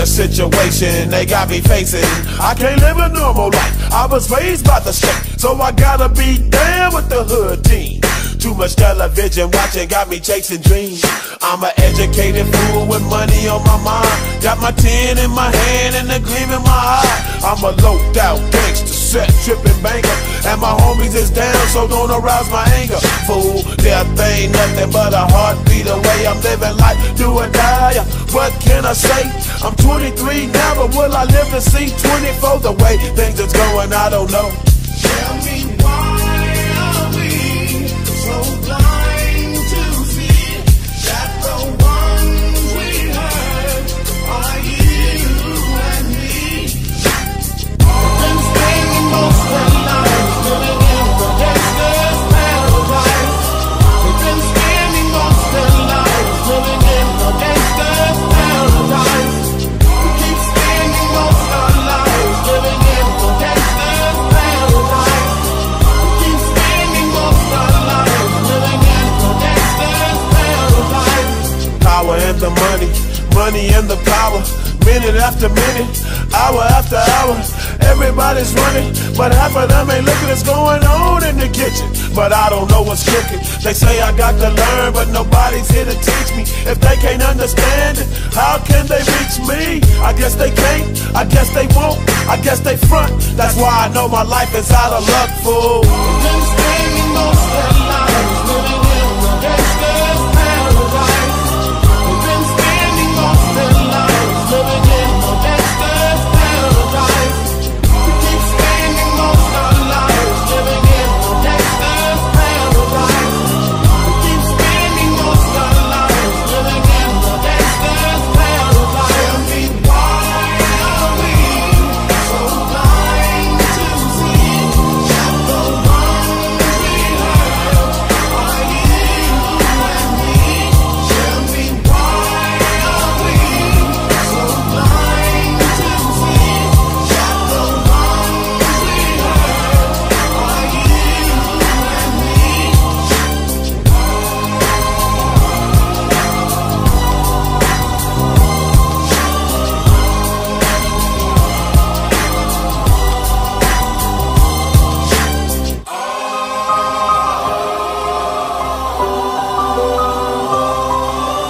the situation they got me facing. I can't live a normal life, I was raised by the state, so I gotta be down with the hood team. Too much television watching got me chasing dreams. I'm an educated fool with money on my mind. Got my tin in my hand and a gleam in my eye. I'm a loped out gangster, set tripping banker, and my homies is down, so don't arouse my anger. Fool, death ain't nothing but a heartbeat away. I'm living life, do or die. What can I say? I'm 23 now, but will I live to see 24? The way things is going, I don't know. Tell me why are we so blind to see that the ones we hurt are you and me? We've been spending most of our lives living in the gangster's paradise. We've been spending most of our lives living in the gangster's paradise. We keep spending most of our lives living in the gangster's paradise. We keep spending most of our lives living in the gangster's paradise. Power and the money, money and the power. Minute after minute, hour after hour, everybody's running, but half of them ain't looking what's going on in the kitchen. But I don't know what's cooking. They say I got to learn, but nobody's here to teach me. If they can't understand it, how can they reach me? I guess they can't, I guess they won't, I guess they front. That's why I know my life is out of luck, fool. We've been spending most of our lives living